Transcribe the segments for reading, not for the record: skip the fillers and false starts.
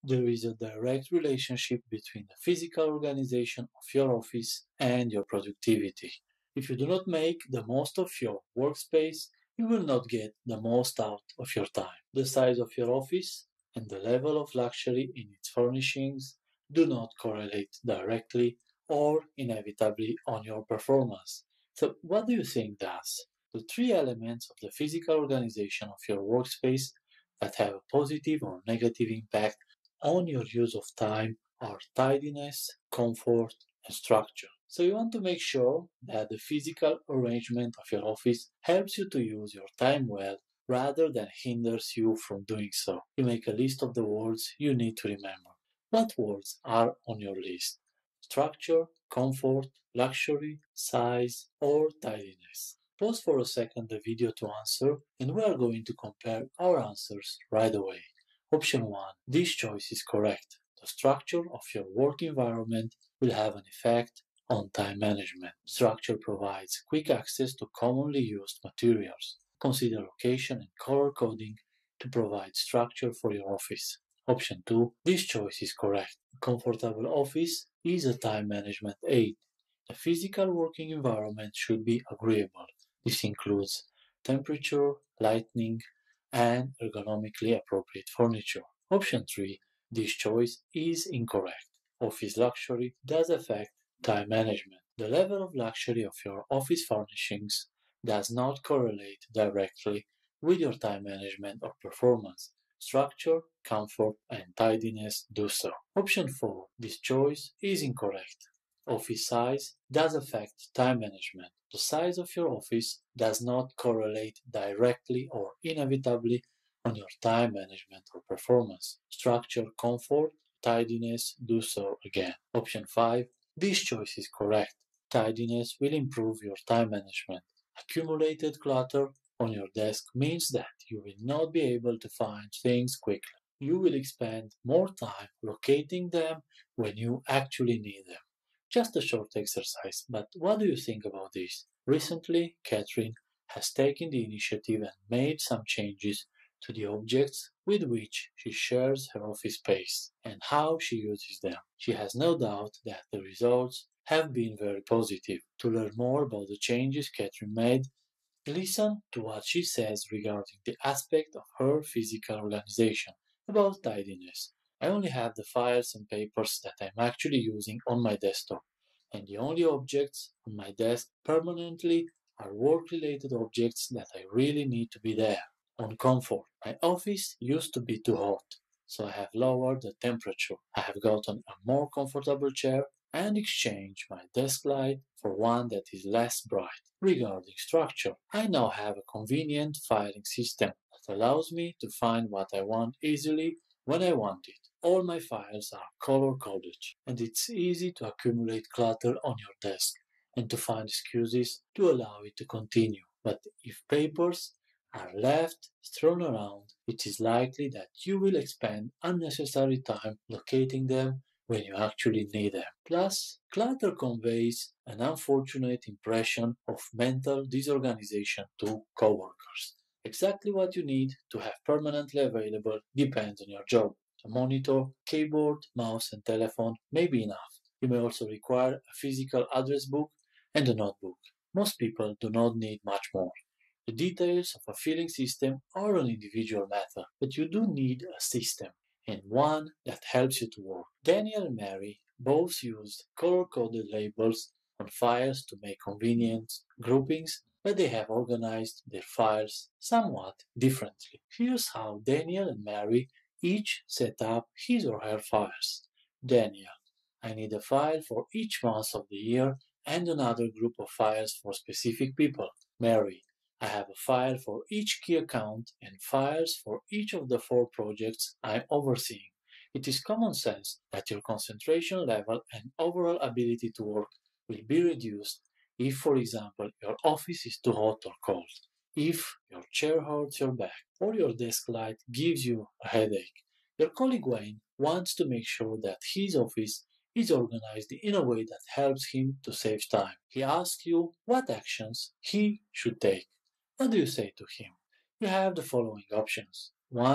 There is a direct relationship between the physical organization of your office and your productivity. If you do not make the most of your workspace, you will not get the most out of your time. The size of your office and the level of luxury in its furnishings do not correlate directly or inevitably on your performance. So, what do you think does? The three elements of the physical organization of your workspace that have a positive or negative impact on your use of time are tidiness, comfort, and structure. So you want to make sure that the physical arrangement of your office helps you to use your time well rather than hinders you from doing so. You make a list of the words you need to remember. What words are on your list? Structure, comfort, luxury, size, or tidiness. Pause for a second the video to answer, and we are going to compare our answers right away. Option 1. This choice is correct. The structure of your work environment will have an effect on time management. Structure provides quick access to commonly used materials. Consider location and color coding to provide structure for your office. Option 2. This choice is correct. A comfortable office is a time management aid. The physical working environment should be agreeable. This includes temperature, lighting, and ergonomically appropriate furniture. Option 3. This choice is incorrect. Office luxury does affect time management. The level of luxury of your office furnishings does not correlate directly with your time management or performance. Structure, comfort, and tidiness do so. Option 4. This choice is incorrect. Office size does affect time management. The size of your office does not correlate directly or inevitably on your time management or performance. Structure, comfort, tidiness do so again. Option 5. This choice is correct. Tidiness will improve your time management. Accumulated clutter on your desk means that you will not be able to find things quickly. You will expend more time locating them when you actually need them. Just a short exercise, but what do you think about this? Recently, Catherine has taken the initiative and made some changes to the objects with which she shares her office space and how she uses them. She has no doubt that the results have been very positive. To learn more about the changes Catherine made, listen to what she says regarding the aspect of her physical organization about tidiness. I only have the files and papers that I'm actually using on my desktop, and the only objects on my desk permanently are work related objects that I really need to be there. On comfort, my office used to be too hot, so I have lowered the temperature. I have gotten a more comfortable chair and exchanged my desk light for one that is less bright. Regarding structure, I now have a convenient filing system that allows me to find what I want easily when I want it. All my files are color coded, and it's easy to accumulate clutter on your desk and to find excuses to allow it to continue. But if papers are left strewn around, it is likely that you will expend unnecessary time locating them when you actually need them. Plus, clutter conveys an unfortunate impression of mental disorganization to coworkers. Exactly what you need to have permanently available depends on your job. A monitor, keyboard, mouse, and telephone may be enough. You may also require a physical address book and a notebook. Most people do not need much more. The details of a filing system are an individual matter, but you do need a system and one that helps you to work. Daniel and Mary both used color-coded labels on files to make convenient groupings, but they have organized their files somewhat differently. Here's how Daniel and Mary each set up his or her files. Daniel: I need a file for each month of the year and another group of files for specific people. Mary: I have a file for each key account and files for each of the 4 projects I'm overseeing. It is common sense that your concentration level and overall ability to work will be reduced if, for example, your office is too hot or cold, if your chair hurts your back, or your desk light gives you a headache. Your colleague Wayne wants to make sure that his office is organized in a way that helps him to save time. He asks you what actions he should take. What do you say to him? You have the following options. 1.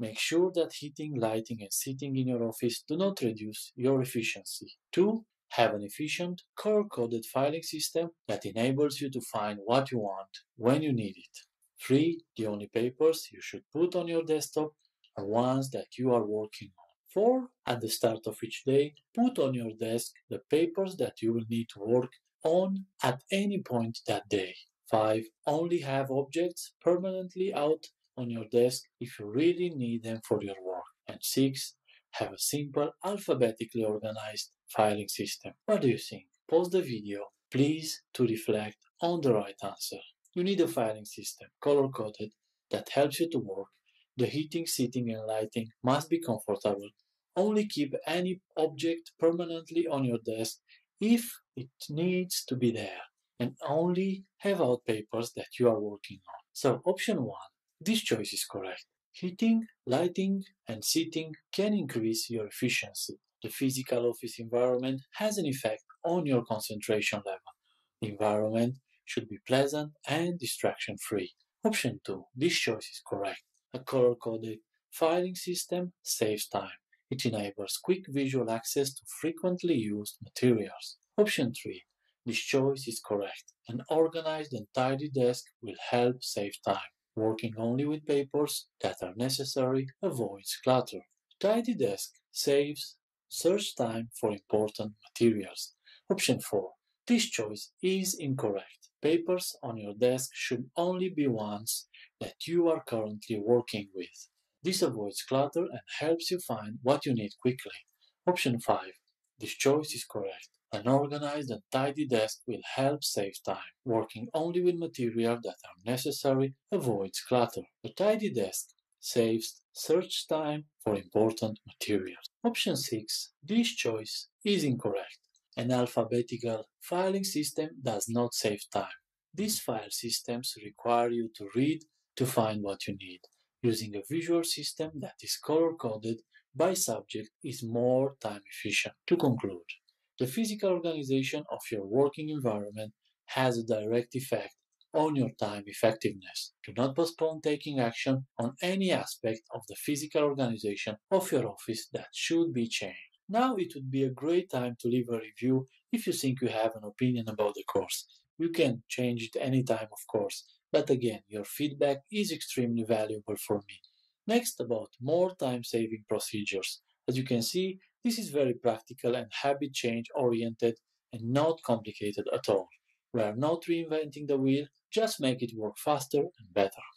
Make sure that heating, lighting, and seating in your office do not reduce your efficiency. 2. Have an efficient, color-coded filing system that enables you to find what you want when you need it. 3. The only papers you should put on your desktop are ones that you are working on. 4. At the start of each day, put on your desk the papers that you will need to work on at any point that day. 5. Only have objects permanently out on your desk if you really need them for your work. And 6. Have a simple, alphabetically organized filing system. What do you think? Pause the video, please, to reflect on the right answer. You need a filing system, color-coded, that helps you to work. The heating, seating, and lighting must be comfortable. Only keep any object permanently on your desk if it needs to be there, and only have out papers that you are working on. So, option 1. This choice is correct. Heating, lighting, and seating can increase your efficiency. The physical office environment has an effect on your concentration level. The environment should be pleasant and distraction-free. Option 2. This choice is correct. A color-coded filing system saves time. It enables quick visual access to frequently used materials. Option 3. This choice is correct. An organized and tidy desk will help save time. Working only with papers that are necessary avoids clutter. Tidy desk saves search time for important materials. Option 4. This choice is incorrect. Papers on your desk should only be ones that you are currently working with. This avoids clutter and helps you find what you need quickly. Option 5. This choice is correct. An organized and tidy desk will help save time. Working only with material that are necessary avoids clutter. A tidy desk saves search time for important materials. Option 6. This choice is incorrect. An alphabetical filing system does not save time. These file systems require you to read to find what you need. Using a visual system that is color-coded by subject is more time efficient. To conclude, the physical organization of your working environment has a direct effect on your time effectiveness. Do not postpone taking action on any aspect of the physical organization of your office that should be changed. Now it would be a great time to leave a review if you think you have an opinion about the course. You can change it anytime, of course, but again, your feedback is extremely valuable for me. Next, about more time-saving procedures. As you can see, this is very practical and habit change oriented and not complicated at all. We are not reinventing the wheel, just make it work faster and better.